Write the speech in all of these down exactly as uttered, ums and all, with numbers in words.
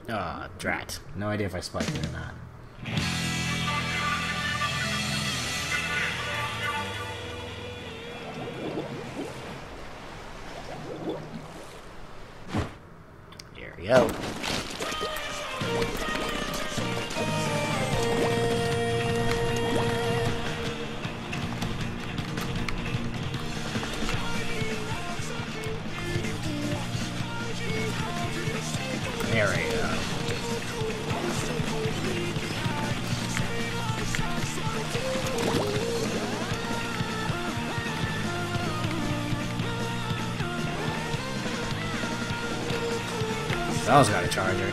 Oh, drat. No idea if I spiked it or not. Here we go. There we go. Someone's got a charger.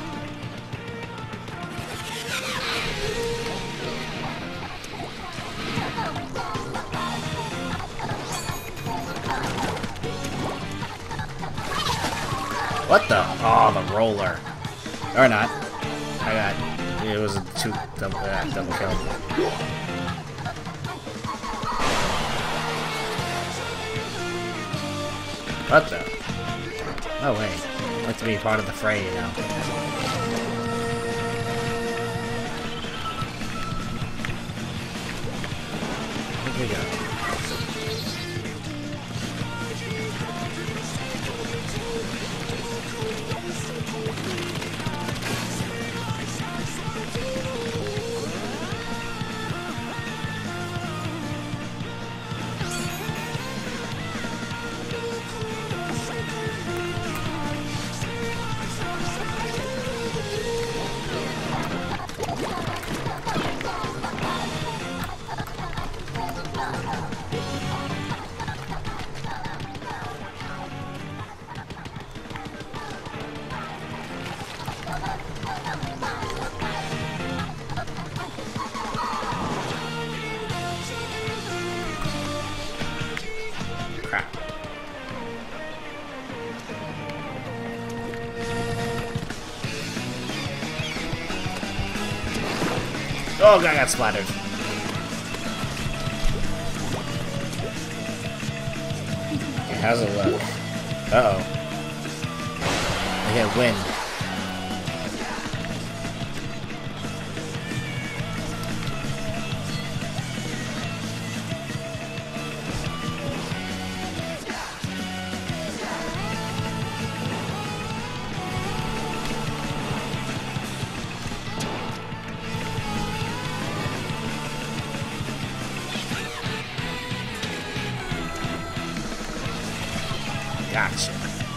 What the? Oh, the roller. Or not. I got. It was a two double, uh, double kill. What the? No way. I'd like to be part of the fray, you know. Here we go. Oh, God, I got splattered. Okay, how's it look? Uh-oh. I hit wind. Gotcha.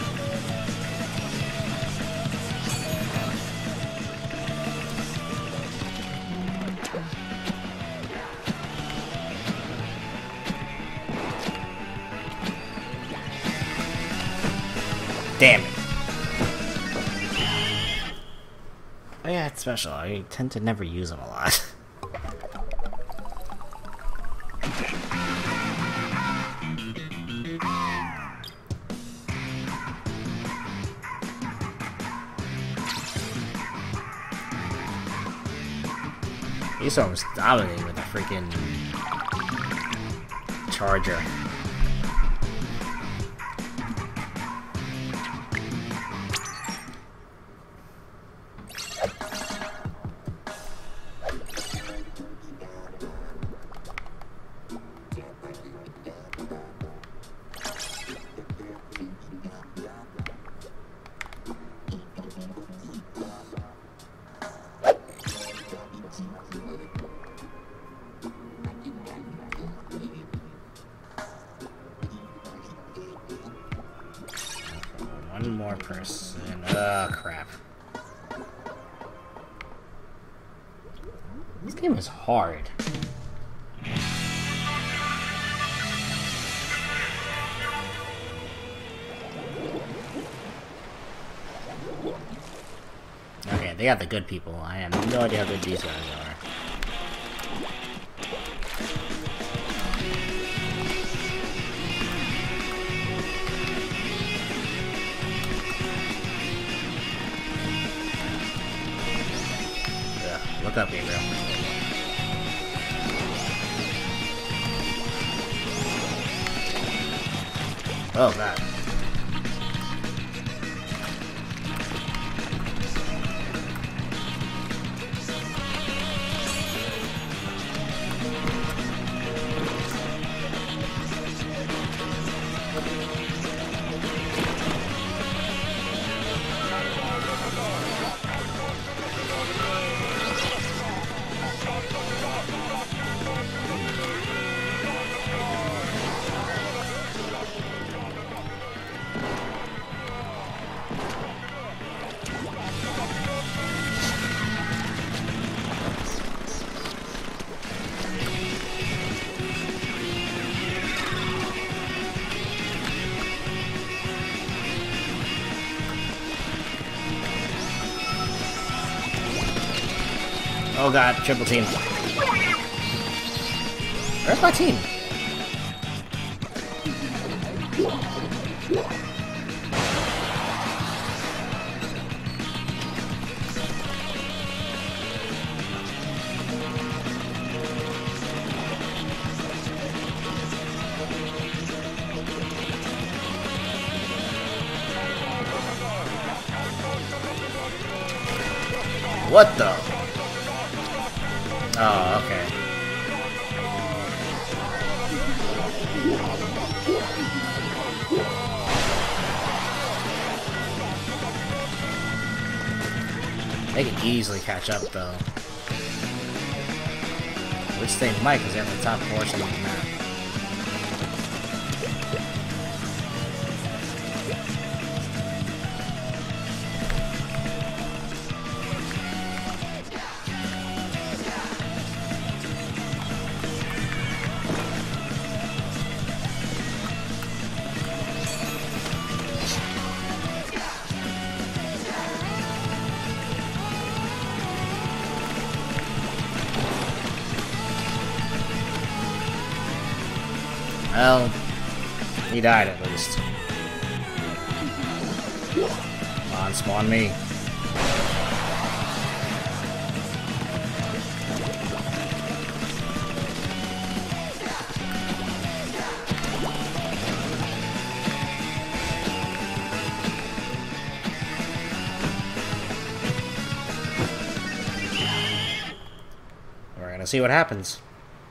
Damn it. Oh yeah, it's special. I tend to never use them a lot. He's almost dominating with a freaking charger. One more person. Oh, crap. This game is hard. Okay, they got the good people. I have no idea how good these guys are. Look up, Gabriel. Oh, God. Oh god, triple team. Where's my team? What the? Oh, okay. They can easily catch up, though. Which they might, because they're at the top portion of the map. Well, he died at least. Come on, spawn me. We're gonna see what happens.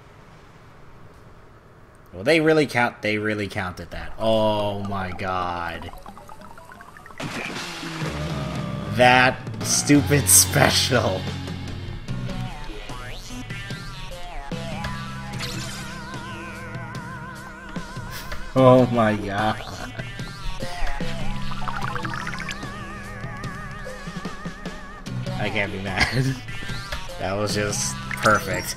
Well, they really count. They really counted that. Oh my god. That stupid special. Oh my god. I can't be mad. That was just perfect.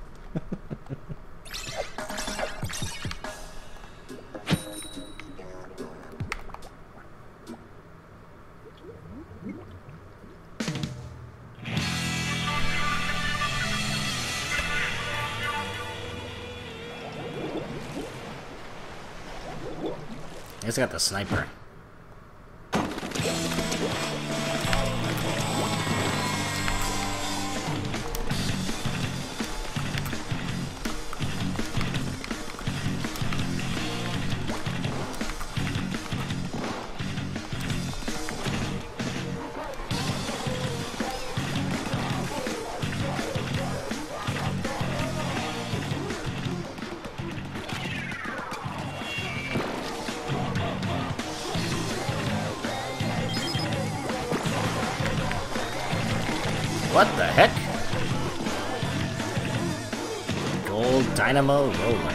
He's got the sniper. What the heck? Gold Dynamo Roller.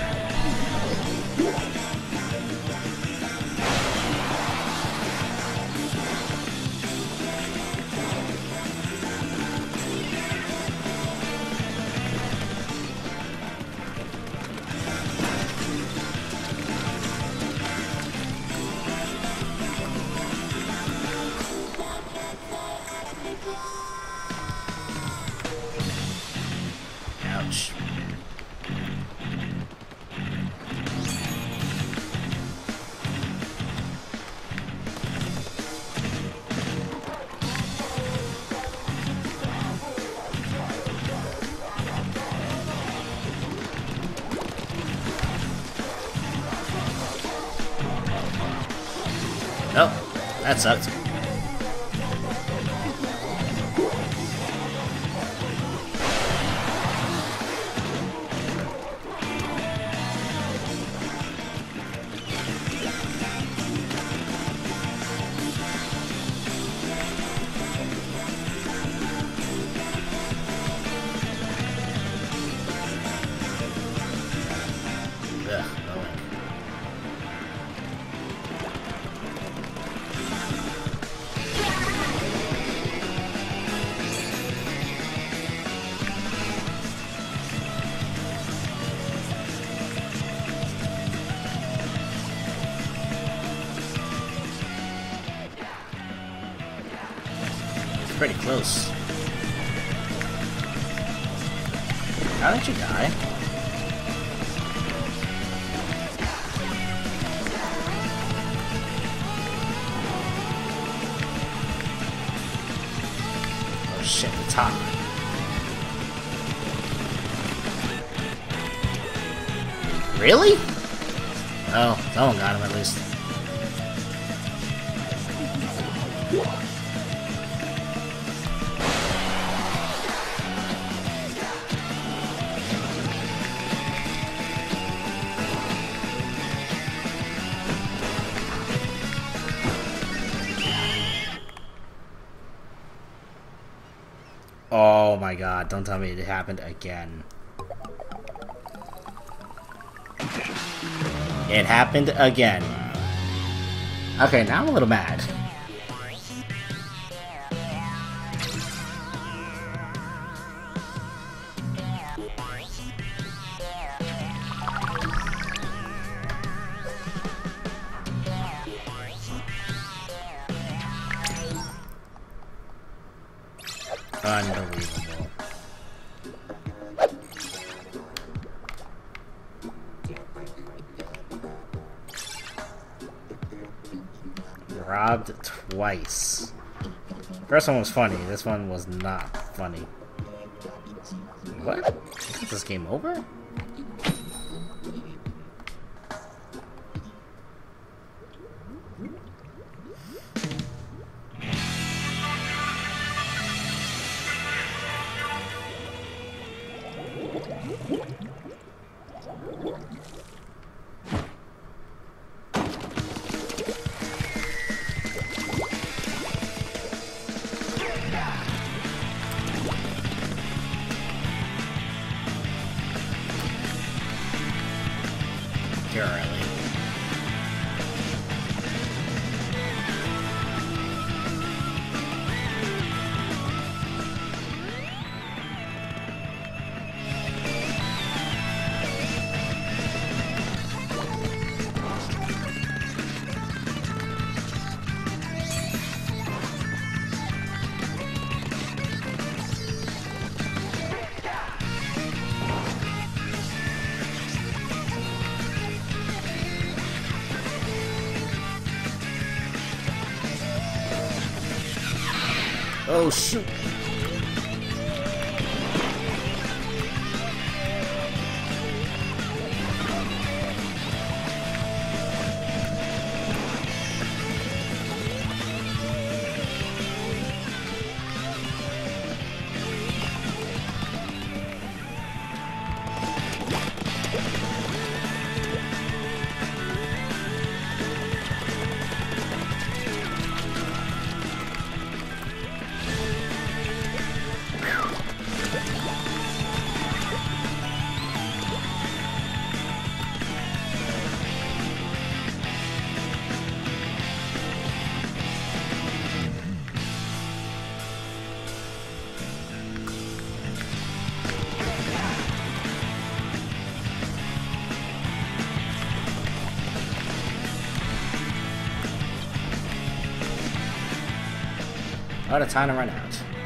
Ouch. Nope, that sucked. pretty close. How did you die? Oh shit, the top. Really? Oh, someone got him at least. Oh my god, don't tell me it happened again. It happened again. Okay, now I'm a little mad. Unbelievable. Robbed twice. First one was funny, this one was not funny. What? Is this game over? Currently. Oh shoot! Out of time to run out.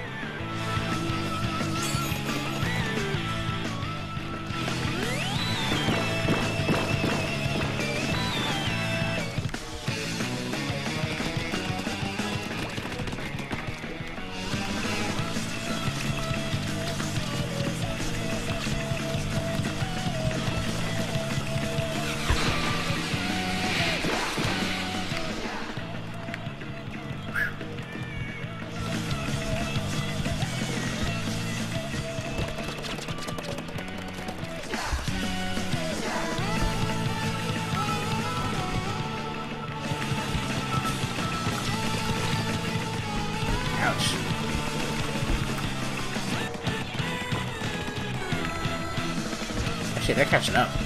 Ouch. Actually, they're catching up.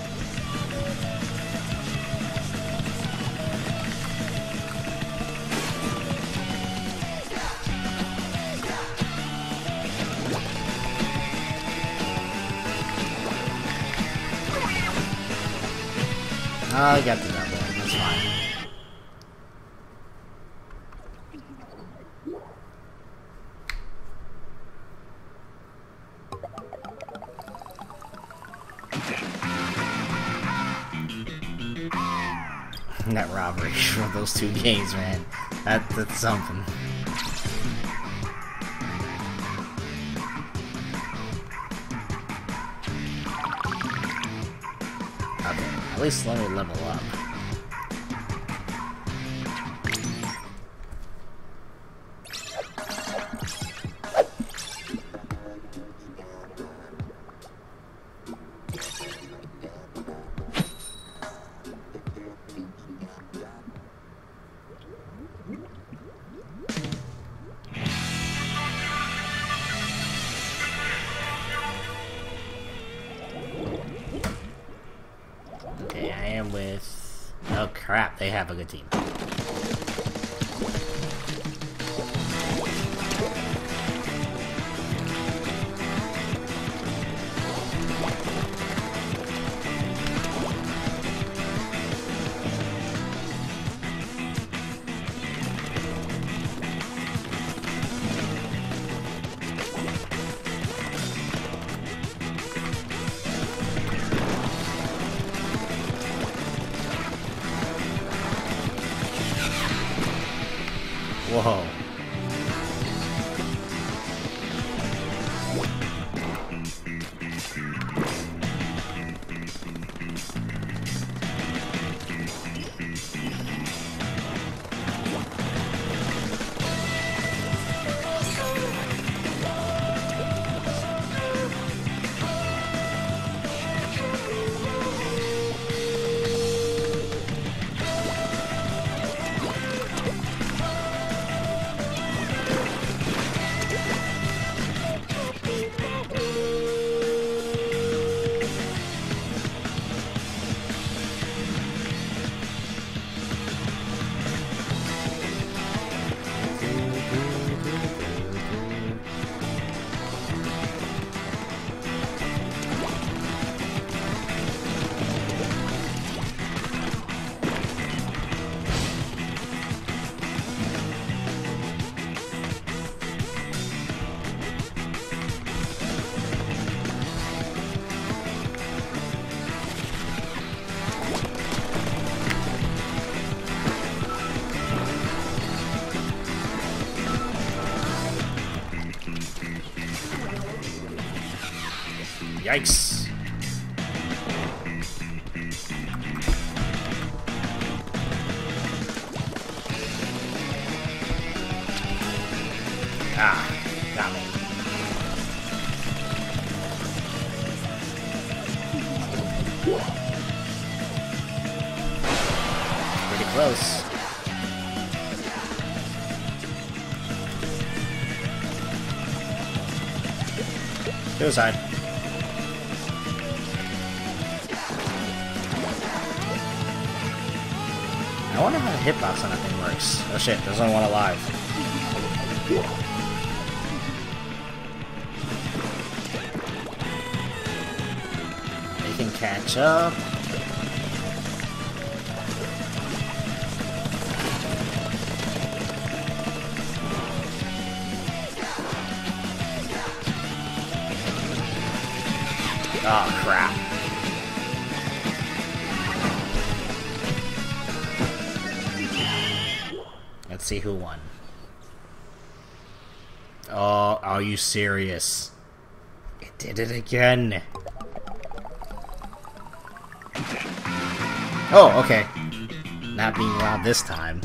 Oh, I got the double. That's fine. That robbery from those two games, man. That, that's something. Okay, at least let me level up. Okay, I am with... Oh crap, they have a good team. Whoa. Yikes. Ah, got me. Pretty close. Suicide. I wonder how the hitbox on that thing works. Oh shit, there's only one alive. They can catch up. Oh crap. Let's see who won. Oh, are you serious? It did it again. Oh, okay. Not being loud this time.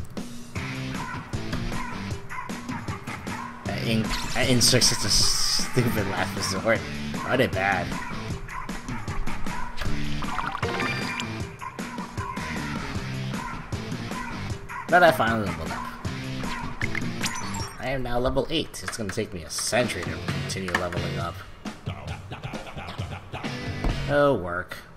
That ink, that instruct's such a stupid last resort. I did bad. But I finally leveled up. I am now level eight. It's going to take me a century to continue leveling up. Oh, work.